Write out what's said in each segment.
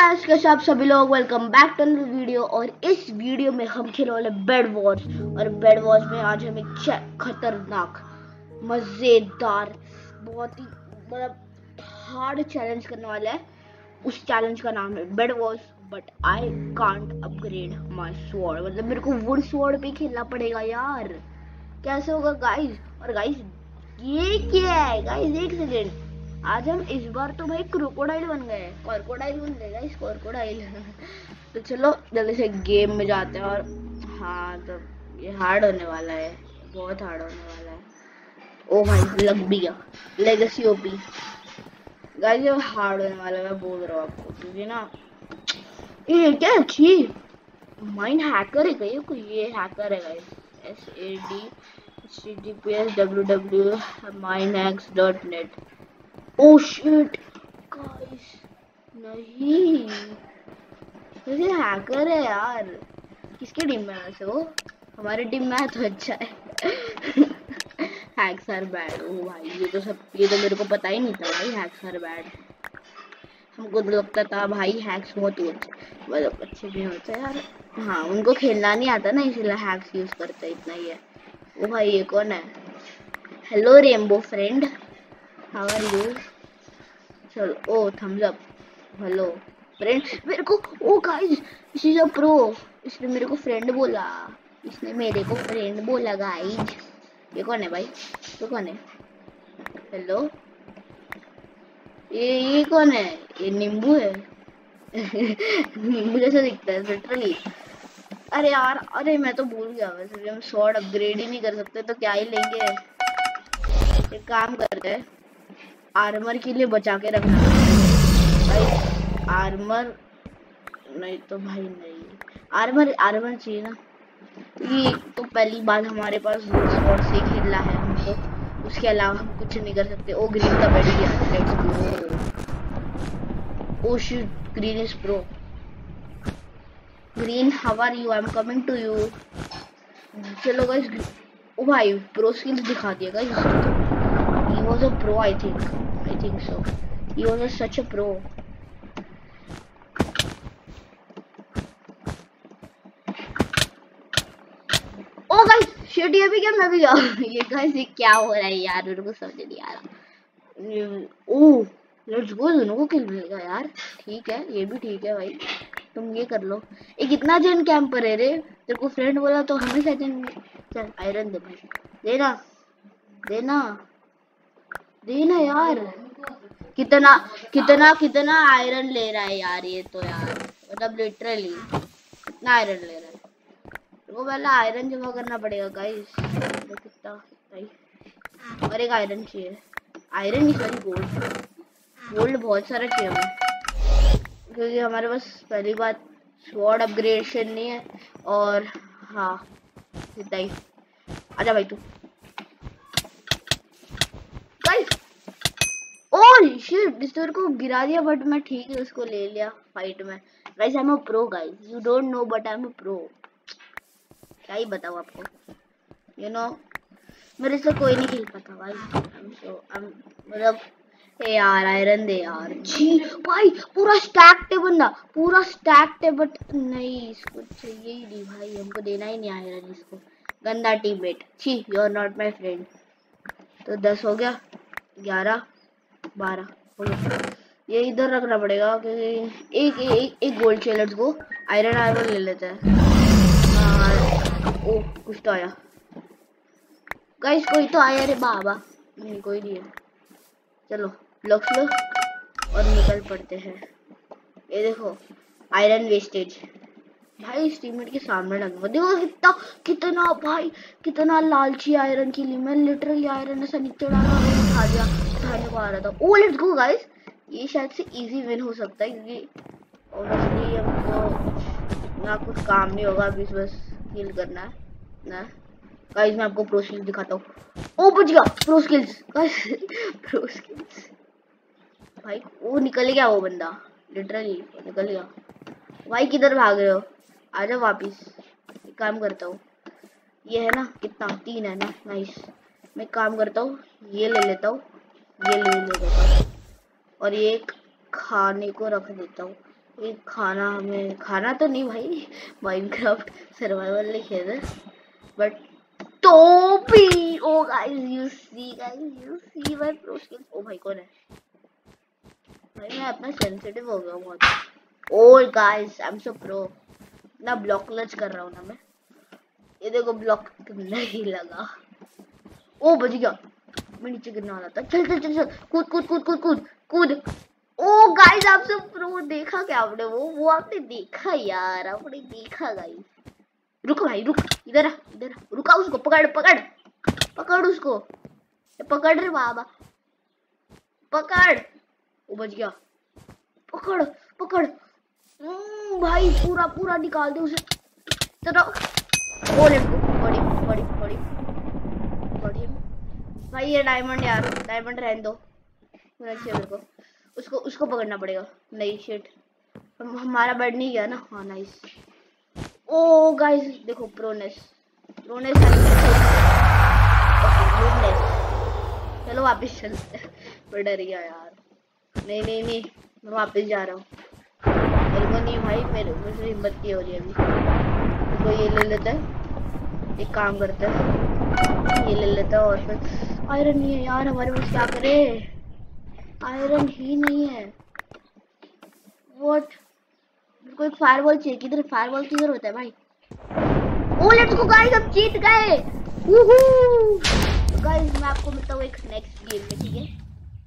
Guys, कैसे आप सभी लोग। Welcome back to another video. और इस वीडियो में हम खेलने वाले बेड वॉर्स। और बेड वॉर्स में आज हम एक खतरनाक, मजेदार, बहुत ही हार्ड चैलेंज करने वाले हैं। उस चैलेंज का नाम है Bed Wars, but I can't upgrade my sword. मतलब मेरे को वुड स्वॉर्ड पे खेलना पड़ेगा यार। कैसे होगा गाइस? और गाइस ये क्या है गाइस, एक सेकेंड। आज हम इस बार तो भाई क्रोकोडाइल बन गए, कॉर्कोडाइल बन गए गाइस, कॉर्कोडाइल। तो चलो जल्दी से गेम में जाते हैं। और हाँ, तो ये हार्ड होने वाला है, बहुत हार्ड होने वाला है। ओ भाई लग भी गया। लेगेसी ओपी गाइस, ये हार्ड होने वाला है, मैं बोल रहा हूँ आपको। क्योंकि ना ये क्या अच्छी माइंड हैकर है क्या? कोई ये हैकर है guys. SAD https://mindhacks.net। Oh shit guys, नहीं, वैसे हैकर है यार। किसकी टीम में? वैसे वो हमारी टीम में है तो अच्छा है। Hacks are bad. ओ भाई ये तो मेरे को पता ही नहीं था भाई, हैक्स आर बैड। हमको तो लगता था भाई हैक्स बहुत मतलब अच्छे भी होते हैं यार। हाँ, उनको खेलना नहीं आता ना, इसलिए हैक्स यूज करते हैं, इतना ही है। ओ भाई ये कौन है? Hello rainbow friend, how are you? चलो, oh thumbs up. Hello friend. मेरे को oh guys, this is a pro. इसने मेरे को फ्रेंड बोला, इसने मेरे को फ्रेंड बोला गाइस। ये कौन है भाई? ये कौन है? हेलो, ये कौन है? ये नींबू है। नींबू जैसा दिखता है लिटरली। अरे यार, अरे मैं तो भूल गया। वैसे हम स्वॉर्ड अपग्रेड ही नहीं कर सकते तो क्या ही लेंगे। एक काम करते हैं, आर्मर के लिए बचा के रखना भाई। आर्मर नहीं तो भाई नहीं, आर्मर चाहिए ना। ये तो पहली बार हमारे पास स्वॉर्ड से खेलना है हमको, उसके अलावा हम कुछ नहीं कर सकते। ओ ग्रीन का बैठ गया, let's go. Oh shit, green is pro. Green how are you? I am coming to you. चलो गाइस, ओ भाई प्रो स्किल्स दिखा दिया guys. He was a pro, I think so. He was such a pro. Oh guys shit, ये भी क्या? मैं भी गया। ये गाइस ये क्या हो रहा है यार, मेरे को समझ नहीं आ रहा। ओ लेट्स गो, दोनों को किल मिलेगा यार। ठीक है, ये भी ठीक है भाई, तुम ये कर लो। ये कितना जन कैंपर है रे? तेरे को फ्रेंड बोला तो हमें सेकंड। चल आयरन दे भाई, देना देना देना यार। कितना कितना कितना आयरन ले रहा है यार ये तो यार, मतलब लिटरली कितना आयरन ले रहा है। वो पहले आयरन जमा करना पड़ेगा गाइस। कितना भाई, और एक आयरन चाहिए। आयरन नहीं, सॉरी गोल्ड। गोल्ड बहुत सारा चाहिए हमें, क्योंकि हमारे पास पहली बात स्वॉर्ड अपग्रेडेशन नहीं है। और हाँ इतना ही। आजा भाई तू। गाइस ओह शिट, डिस्टोर को गिरा दिया, बट मैं ठीक है उसको ले लिया फाइट में। Guys I am a pro guys, you don't know but I am a pro. क्या ही बताऊं आपको, यू नो मेरे से कोई नहीं खेल पाता भाई। मतलब ए यार आयरन दे यार। छी भाई, पूरा स्टैक थे बंदा, पूरा स्टैक थे, बट नहीं इसको चाहिए ही नहीं भाई, हमको देना ही नहीं आयरन इसको। गंदा टीममेट, छी, you are not my friend. तो 10 हो गया, 11 12 हो गया। ये इधर रखना पड़ेगा क्योंकि एक गोल्ड चाहिए। लेट्स गो, आयरन ले लेते हैं। ओ कुछ तो आया गाइस, कोई तो आया रे बाबा। नहीं कोई नहीं है। चलो ब्लॉक्स लो और निकल पड़ते हैं। ये देखो आयरन वेस्टेज भाई, इस टीममेट के सामने लगूंगा। देखो कितना कितना भाई, कितना लालची आयरन के लिए। मैं लिटरली आयरन ऐसा नीचे डाला और उठा दिया, उठाने को आ रहा था। ओ लेट्स गो गाइस, ये शायद से इजी विन हो सकता है, क्योंकि ऑब्वियसली हमको ना कुछ काम नहीं होगा अभी, बस किल करना है ना। गाइस मैं आपको प्रो स्किल्स दिखाता हूँ। ओ बच गया, pro skills guys. Pro skills भाई, वो निकल गया वो बंदा, लिटरली निकल गया। भाई किधर भाग रहे हो? आजा वापिस। एक काम करता हूँ, ये है ना कितना, 3 है ना, नाइस। मैं काम करता हूँ, ये ले लेता हूँ, ये ले लेता हूँ, और ये खाने को रख देता हूँ। ये खाना, हमें खाना तो नहीं भाई, माइनक्राफ्ट सर्वाइवल नहीं खेल, बट तो भी oh guys you see my pro skills. ओ भाई कौन है भाई, मैं अपना सेंसिटिव हो गया बहुत। Oh guys I am so pro ना, ब्लॉक क्लच कर रहा हूँ ना मैं, ये देखो ब्लॉक नहीं लगा। ओ बच गया, मैं नीचे गिरने वाला था। चल चल चल चल, कूद कूद कूद कूद कूद कूद। ओ गाइस आप सब प्रो देखा क्या आपने, वो आपने देखा यार, आपने देखा गाइस। रुक भाई रुक, इधर आ इधर आ, रुका उसको, पकड़ पकड़ पकड़ उसको, पकड़ रे बाबा पकड़। वो बच गया, पकड़ पकड़। भाई पूरा पूरा निकाल दे उसे तेरा। ओ लेट्स गो, बड़ी बड़ी बड़ी बड़ी भाई, ये डायमंड यार, डायमंड रहने दो, मेरे को उसको उसको पकड़ना पड़ेगा। नहीं शिट, हमारा बेड नहीं गया ना। हाँ नाइस। ओ गाइस देखो प्रोनेस प्रोनेस, चलो वापस चलते हैं। मैं डर गया यार, नहीं नहीं नहीं, मैं वापस जा रहा हूँ। मेरे को नहीं भाई, मेरे मुझे हिम्मत नहीं हो रही अभी। तो ये ले लेते हैं, एक काम करते हैं, ये ले लेता है। और फिर आयरन नहीं है यार हमारे पास, क्या करे, आयरन ही नहीं है। व्हाट, मेरे को एक फायरवॉल चाहिए। किधर फायरवॉल, किधर होता है भाई। ओ लेट्स गो गाइस, हम जीत गए। गाइस मैं आपको मिलता हूँ एक नेक्स्ट गेम में, ठीक है।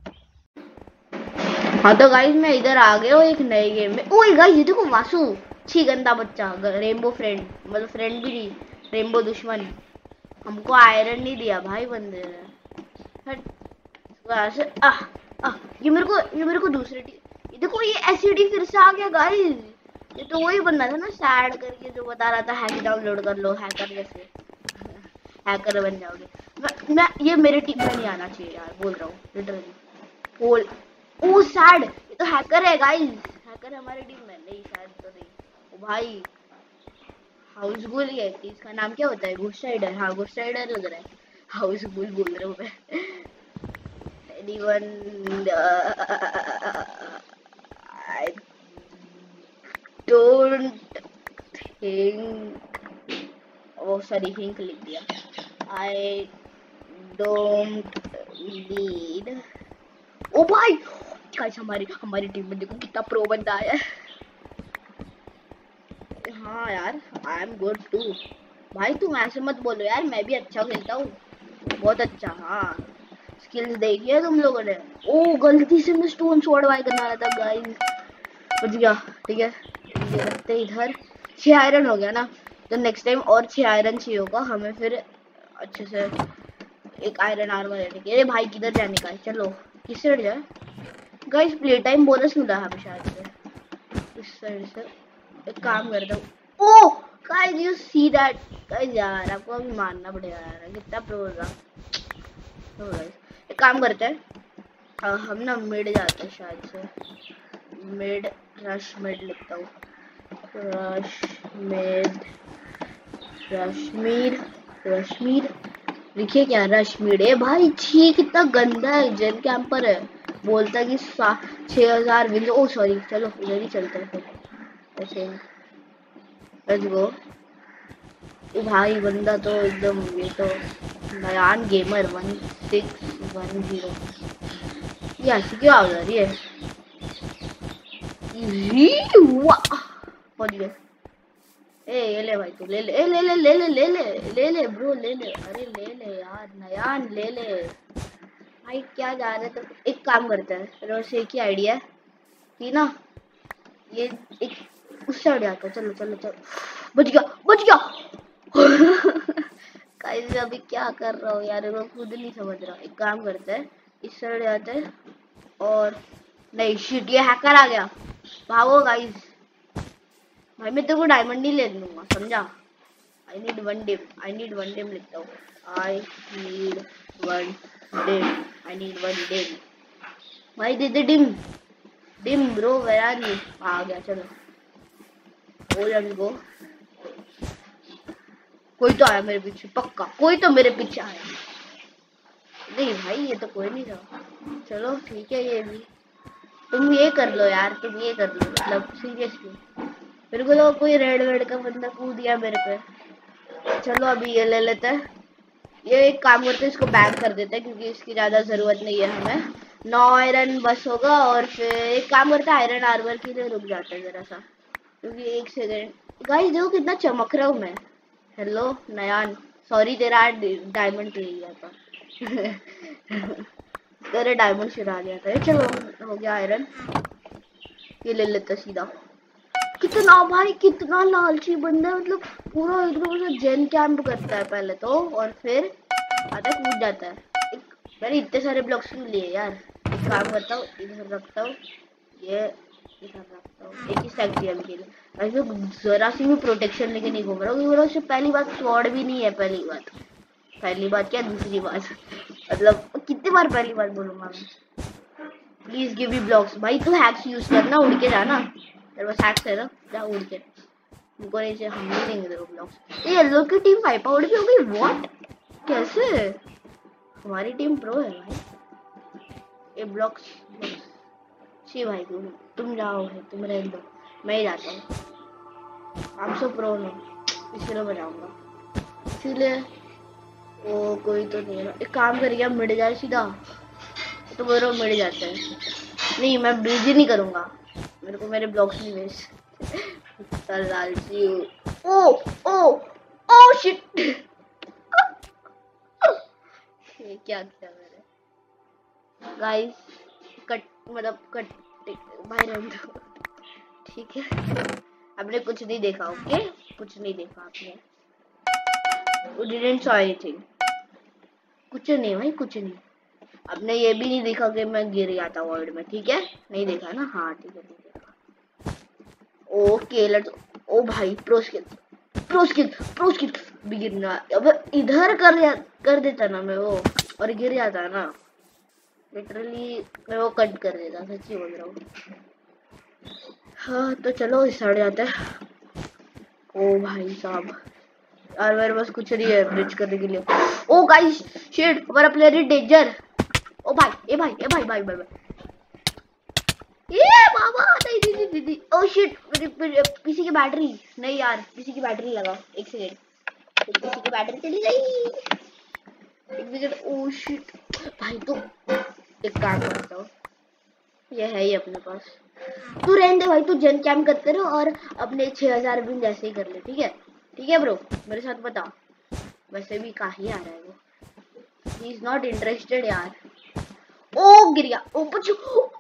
हाँ तो गाइस मैं इधर आ गया हूँ एक नए गेम में। ओए गाइस ये देखो वासु, छी गंदा बच्चा, रेनबो फ्रेंड, मतलब फ्रेंड भी नहीं, रेनबो दुश्मन। हमको आयरन नहीं दिया भाई बंदे ने। से ये मेरे को दूसरे ये देखो, ये एसिडी फिर से आ गया गाइस। ये तो वही बंदा था ना सैड करके, जो बता रहा था हैक डाउनलोड कर लो, हैकर जैसे हैकर बन जाओगे। मैं ये मेरे टीम में नहीं आना चाहिए यार, बोल रहा हूँ लिटरली। बोल ओ सैड, ये तो हैकर है गाइस, हैकर है हमारी टीम में। नहीं शायद तो नहीं। ओ भाई हाउसफुल है, इसका नाम क्या होता है, घुस राइडर। हाँ घुस राइडर लग रहा है, हाउसफुल बोल रहा हूँ मैं। Anyone, I don't think, oh sorry think लिख दिया। I don't need। ओ भाई गाइस हमारी टीम में देखो कितना प्रो बंदा आया है। हाँ यार आई एम गुड टू। भाई तुम ऐसे मत बोलो यार, मैं भी अच्छा खेलता हूँ, बहुत अच्छा। हाँ स्किल्स देखी है तुम लोगों ने। ओ गलती से मैं स्टोन स्वॉर्ड बाय करना रहा था गाइस, बच गया। ठीक है ये रखते इधर। 6 आयरन हो गया ना, तो नेक्स्ट टाइम और 6 आयरन चाहिए होगा हमें, फिर अच्छे से एक आयरन आर्मर लेने के। अरे भाई किधर जाने का है, चलो किस साइड जाए गाइस। प्ले टाइम बोनस मिला हमें शायद से इस साइड से। एक काम करता हूँ। Oh guys you see that guys, यार आपको अभी मानना पड़ेगा यार, कितना प्रो था। तो गाइस एक काम करते हैं, हम ना मिड जाते हैं शायद से। मिड रश मिड लिखता हूँ, रश मिड, रश्मीर रश्मीर लिखिए क्या, रश्मीर। ए भाई छी कितना गंदा है, जेन कैंपर है, बोलता कि 6000 विंडो। ओ सॉरी चलो इधर ही चलते हैं फिर ऐसे। Let's go. ओ भाई बंदा तो एकदम, ये तो नयान गेमर 1610। ये ऐसी क्यों आ रही है, ए ये ले भाई तू ले ले, ए ले ले ले ले ले ले ले ले ब्रो ले ले, अरे ले ले यार नयान ले ले भाई। क्या जा रहे तो एक काम करते हैं, रोज एक ही आइडिया है कि ना, ये एक उस साइड आता है। चलो चलो चलो, बच गया बच गया। कैसे अभी क्या कर रहा हूँ यार, मैं खुद नहीं समझ रहा। एक काम करते हैं इस साइड आते हैं, और नहीं शिट ये हैकर आ गया, भागो गाइस। भाई मैं तेरे को डायमंड नहीं ले लूंगा समझा। आई नीड वन डिम लिखता हूँ, I need one dim, I need one dim. भाई दे दे dim, dim bro where are you. आ गया चलो, ओ लेट्स गो। कोई तो आया मेरे पीछे, पक्का कोई तो मेरे पीछे आया। नहीं भाई ये तो कोई नहीं था, चलो ठीक है ये भी। तुम ये कर लो यार, तुम ये कर लो, मतलब सीरियसली मेरे को तो कोई रेड वेड का बंदा कूद दिया मेरे पे। चलो अभी ये ले लेते हैं। ये एक काम करते हैं, इसको बैक कर देते हैं क्योंकि इसकी ज्यादा जरूरत नहीं है हमें। 9 आयरन बस होगा। और फिर एक काम करते हैं, आयरन आर्मर के लिए रुक जाते हैं जरा सा, क्योंकि एक सेकंड। गाइस देखो कितना चमक रहा हूँ मैं। हेलो नयान, सॉरी तेरा डायमंड ले लिया था। तेरे डायमंड चुरा लिया था। चलो हो गया आयरन, ये ले लेते सीधा। कितना भाई, कितना लालची बंदा है, मतलब पूरा एकदम ऐसे जेन कैंप करता है पहले तो, और फिर आता कूद जाता है। मैंने इतने सारे ब्लॉक्स क्यों लिए यार। एक काम करता हूँ, इधर रखता हूँ, ये इधर रखता हूँ। एक ही स्टैक दिया अभी के लिए। जरा सी भी प्रोटेक्शन लेके नहीं घूम रहा हूँ। पहली बात स्वॉर्ड भी नहीं है। पहली बात क्या, दूसरी बात मतलब कितनी बार पहली बार बोलूंगा मैं। Please give me blocks. भाई तू हैक्स यूज करना, उड़ के जाना, तेरे पास हैक्स है ना, जा उड़ के। तुमको नहीं चाहिए, हम नहीं देंगे तेरे को ब्लॉक्स। ये येलो की टीम वाइप आउट भी हो गई, व्हाट, कैसे? हमारी टीम प्रो है भाई। ये ब्लॉक्स सी भाई, तुम जाओ भाई, तुम रहने दो, मैं ही जाता हूँ। हम सब प्रो नो, इसलिए मैं जाऊंगा। इसीलिए वो कोई तो नहीं है। एक काम करिए, मिट जाए सीधा तो मेरे मिट जाते हैं। नहीं मैं ब्रिज ही नहीं करूंगा, मेरे को मेरे ब्लॉक्स नहीं वेस्ट। लालची। Oh oh oh shit. ये क्या किया मैंने गाइस? कट मतलब कट भाई रहने दो, ठीक है। आपने कुछ नहीं देखा, ओके, कुछ नहीं देखा आपने। We didn't saw anything. कुछ नहीं भाई, कुछ नहीं। आपने ये भी नहीं देखा कि मैं गिर गया था वर्ल्ड में, ठीक है? नहीं देखा ना, हाँ ठीक है, नहीं देखा। Okay let's. ओ भाई प्रो स्किल भी गिरना। अब इधर कर देता ना मैं वो, और गिर जाता ना, लिटरली मैं वो कट कर देता, सच्ची बोल रहा हूँ। हाँ तो चलो स्टार्ट जाते हैं। ओ भाई साहब यार, मेरे पास कुछ नहीं है ब्रिज करने के लिए। ओ गाइस शिट, हमारा प्लेयर इज डेंजर। ओ भाई, ए भाई, ए भाई भाई भाई, ये बाबा नहीं दीदी। ओ शिट, मेरी पीसी की बैटरी नहीं यार, पीसी की बैटरी लगाओ, एक सेकंड, पीसी की बैटरी चली गई, एक सेकंड। ओ शिट भाई, तो एक काम करता हूँ, ये है ही अपने पास। तू रहने दे भाई, तू जन कैम्प करते रहो और अपने 6000 बिन जैसे ही कर ले, ठीक है? ठीक है ब्रो, मेरे साथ बता। वैसे भी काहे आ रहा है वो, ही इज नॉट इंटरेस्टेड यार। ओ गिर गया, ओ बच्चों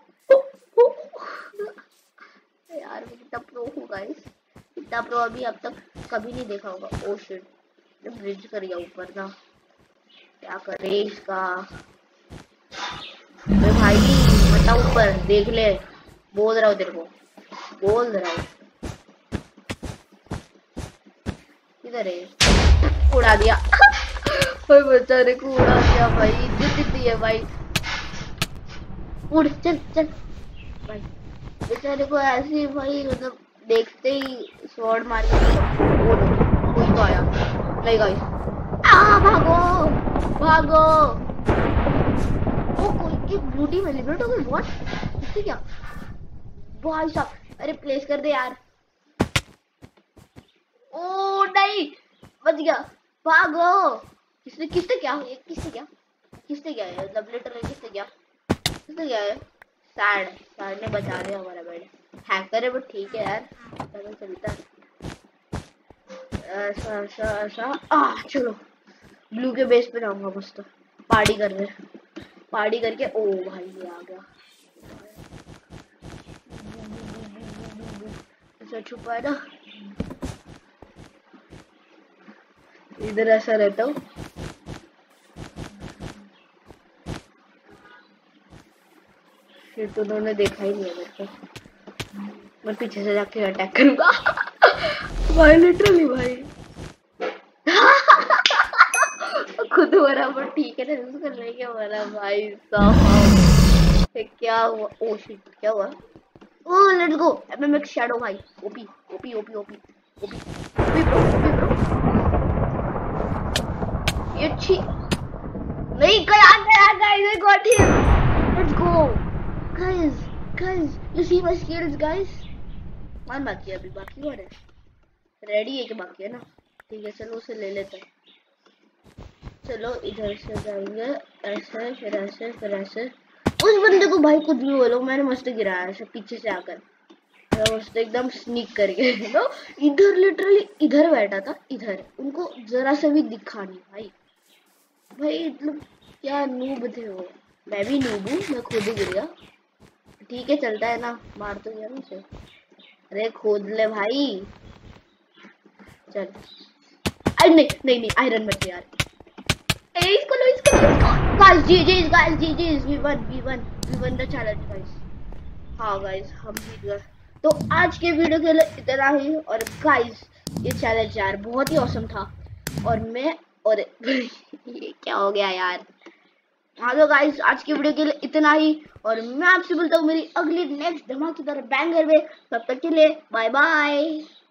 यार, मैं कितना प्रो हूँ गाइस, इतना प्रो अभी अब तक कभी नहीं देखा होगा। ओ शिट, ब्रिज कर गया ऊपर ना, क्या करे इसका। अरे भाई मत ऊपर देख ले, बोल रहा हूँ तेरे को, बोल रहा हूँ। किधर है? उड़ा दिया। भाई बेचारे को उड़ा दिया भाई, इज्जत दी है भाई। उड़ चल चल भाई, बेचारे को ऐसे भाई, मतलब देखते ही स्वॉर्ड मार के कोई तो आया। नहीं गाइस, भागो भागो। ओ कोई एक ब्लू टीम एलिमिनेट हो गई, व्हाट, इससे क्या भाई साहब? अरे प्लेस कर दे यार। ओ नहीं, बच गया, भागो। किसने क्या है, किसने क्या है, मतलब लिटरली किसने क्या है? सैड ने बचा लिया हमारा बेड। हैकर है बट ठीक है यार, पता चलता है। ऐसा चलो ब्लू के बेस पे जाऊंगा बस, तो पार्टी करके। ओ भाई ये आ गया, ऐसा छुपा है ना, इधर ऐसा रहता हूँ। फिर तो उन्होंने देखा ही नहीं है मेरे को, मैं पीछे से जाके अटैक करूंगा। भाई लिटरली भाई। खुद बराबर ठीक है ना, उसको लेके हमारा भाई साहब। क्या हुआ? ओ शिट, क्या हुआ? ओ लेट्स गो एमएमएक शैडो भाई, OP OP OP OP OP OP bro. ये अच्छी नहीं, गया guys, I got him, let's go guys. Guys you see my skills guys. One बाकी है अभी, बाकी और है, रेडी है कि बाकी है ना, ठीक है चलो उसे ले लेते हैं। चलो इधर से जाएंगे, ऐसे फिर ऐसे फिर ऐसे। उस बंदे को भाई कुछ भी बोलो, मैंने मस्त गिराया ऐसे पीछे से आकर, मस्त एकदम स्नीक करके नो। इधर लिटरली इधर बैठा था, इधर उनको जरा सा भी दिखा नहीं भाई। भाई मतलब क्या नूब थे वो। मैं भी नूब हूँ, मैं खुद ही गिर गया। ठीक है चलता है ना, मार तो गया ना उसे। अरे खोद ले भाई, चल। अरे नहीं नहीं नहीं, आयरन मत यार। इसको लो इसको लो इसको। Guys GGs we won the challenge guys. हाँ गाइस हम जीत गए। तो आज के वीडियो के लिए इतना ही। और गाइस ये चैलेंज यार बहुत ही औसम था। और मैं और ये क्या हो गया यार। हाँ तो गाइस आज की वीडियो के लिए इतना ही। और मैं आपसे बोलता हूँ मेरी अगली नेक्स्ट धमाकेदार बैंगर में। तब तक के लिए बाय बाय।